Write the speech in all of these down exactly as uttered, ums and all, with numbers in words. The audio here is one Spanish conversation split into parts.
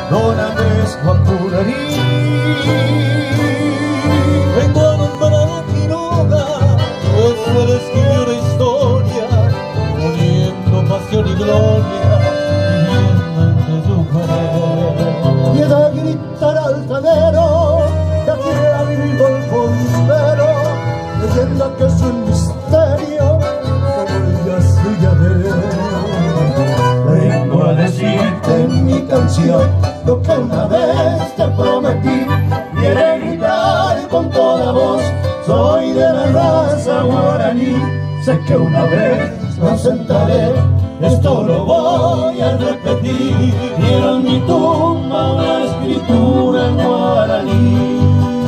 Don Andrés Guapurarí. Vengo a nombrar a Quiroga, pues él escribió una historia, poniendo pasión y gloria, viviendo entre su querer. Y he de gritar altanero, que aquí ha vivido el fondero, leyenda que es un misterio, como ya se ya ve. Vengo a decirte en mi canción lo que una vez te prometí, y he de gritar con toda voz: soy de la raza guaraní. Sé que una vez lo sentaré, esto lo voy a repetir. Quiero en mi tumba una escritura en guaraní.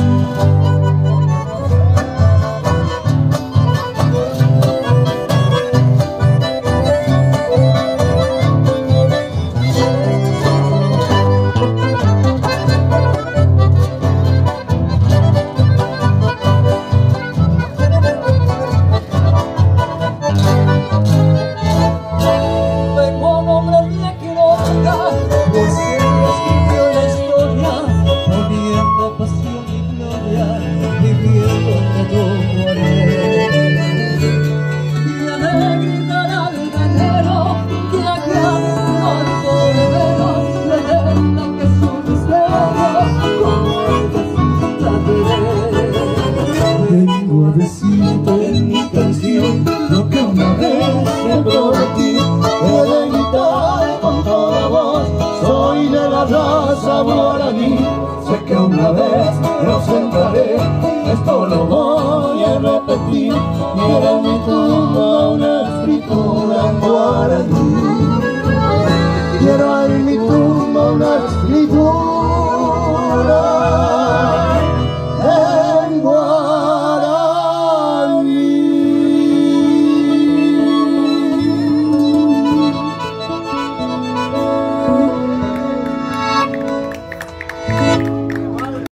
Sé que una vez lo sentaré, esto lo voy a repetir. Quiero en mi tumba una escritura en guaraní. Quiero en mi tumba una escritura